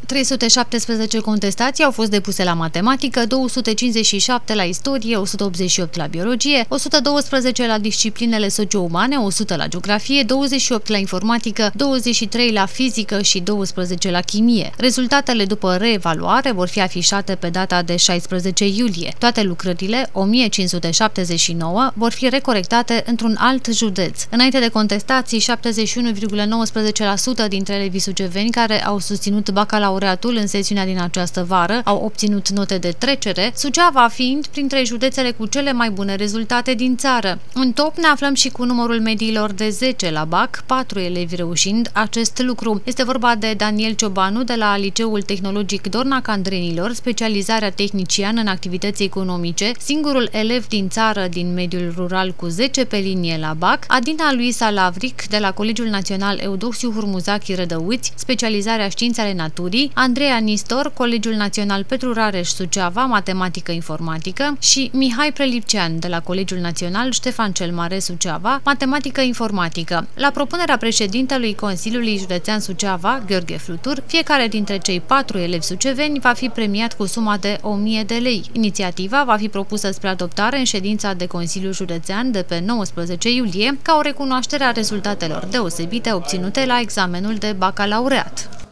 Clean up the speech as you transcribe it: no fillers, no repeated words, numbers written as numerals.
317 contestații au fost depuse la matematică, 257 la istorie, 188 la biologie, 112 la disciplinele socio-umane, 100 la geografie, 28 la informatică, 23 la fizică și 12 la chimie. Rezultatele după reevaluare vor fi afișate pe data de 16 iulie. Toate lucrările, 1579, vor fi recorectate într-un alt județ. Înainte de contestații, 71,19% dintre elevii suceveni care au susținut bacalaureatul în sesiunea din această vară au obținut note de trecere, Suceava fiind printre județele cu cele mai bune rezultate din țară. În top ne aflăm și cu numărul mediilor de 10 la BAC, 4 elevi reușind acest lucru. Este vorba de Daniel Ciobanu de la Liceul Tehnologic Dorna Candrenilor, specializarea tehnician în activități economice, singurul elev din țară din mediul rural cu 10 pe linie la BAC, Adina Luisa Lavric de la Colegiul Național Eudoxiu Hurmuzachi Rădăuți, specializarea științe ale naturii, Andreea Nistor, Colegiul Național Petru Rareș Suceava, matematică-informatică și Mihai Prelipcean de la Colegiul Național Ștefan cel Mare Suceava, matematică-informatică. La propunerea președintelui Consiliului Județean Suceava, Gheorghe Flutur, fiecare dintre cei 4 elevi suceveni va fi premiat cu suma de 1000 de lei. Inițiativa va fi propusă spre adoptare în ședința de Consiliu Județean de pe 19 iulie ca o recunoaștere a rezultatelor deosebite obținute la examenul de bacalaureat.